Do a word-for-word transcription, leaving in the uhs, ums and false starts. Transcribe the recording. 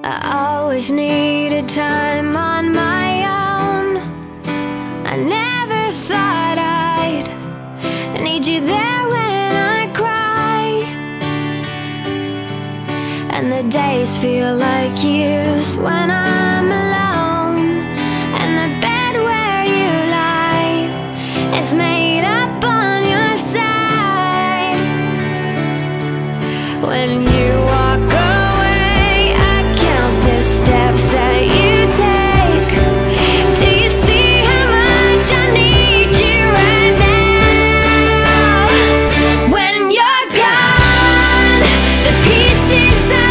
I always needed time on my own. I never thought I'd need you there when I cry, and the days feel like years when I'm alone, and the bed where you lie is made up on your side. When you walk away, I count the steps that you take. Do you see how much I need you right now? When you're gone, the pieces I